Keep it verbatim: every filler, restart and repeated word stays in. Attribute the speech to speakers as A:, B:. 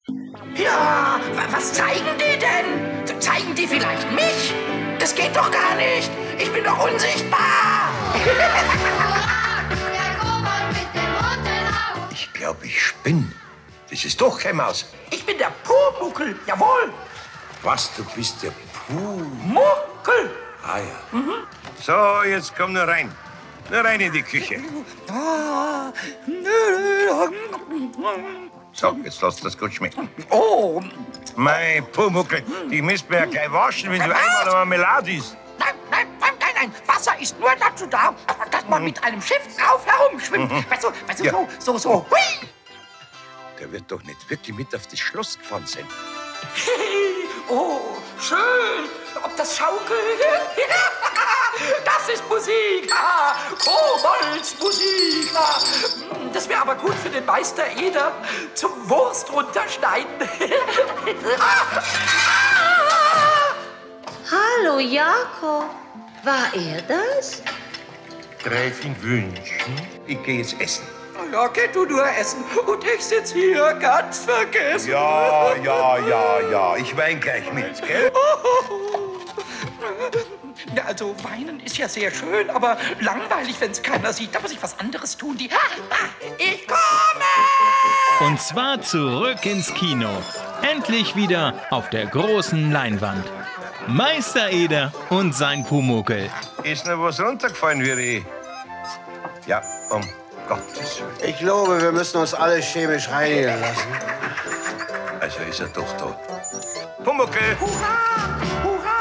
A: Ja, was zeigen die denn? Zeigen die vielleicht mich? Das geht doch gar nicht. Ich bin doch unsichtbar.
B: Ich glaube, ich spinne. Das ist doch keine Maus.
A: Ich bin der Pumuckl, jawohl.
B: Was, du bist der Puh?
A: Muckel.
B: Ah ja. Mhm. So, jetzt komm nur rein. Nur rein in die Küche. So, jetzt lass das gut schmecken.
A: Oh.
B: Mein Pumuckl, die müsst mir ja gleich waschen, wenn du einmal eine Marmelade isst.
A: Nein, nein, nein, nein, nein. Wasser ist nur dazu da, dass man mit einem Schiff drauf herumschwimmt. Mhm. Weißt du, weißt du,
B: Ja.
A: so, so, so. Hui.
B: Der wird doch nicht wirklich mit auf das Schloss gefahren sein.
A: Oh, schön. Ob das schaukelt? Das ist Musik. Ah, Koboldsmusik. Ah, das wäre aber gut für den Meister Eder zum Wurst runterschneiden.
C: Hallo, Jakob. War er das?
B: Gräfin Wünschen, ich gehe jetzt essen.
A: Ja, geh du nur essen und ich sitz hier ganz vergessen.
B: Ja, ja, ja, ja, ich wein gleich mit, gell?
A: Ja, also weinen ist ja sehr schön, aber langweilig, wenn es keiner sieht. Da muss ich was anderes tun. Die, ich komme!
D: Und zwar zurück ins Kino. Endlich wieder auf der großen Leinwand. Meister Eder und sein Pumuckl.
B: Ist noch was runtergefallen, wie Ja, um Gottes Willen.
E: Ich glaube, wir müssen uns alle chemisch reinigen lassen.
B: Also ist er doch da. Pumuckl!
A: Hurra! Hurra!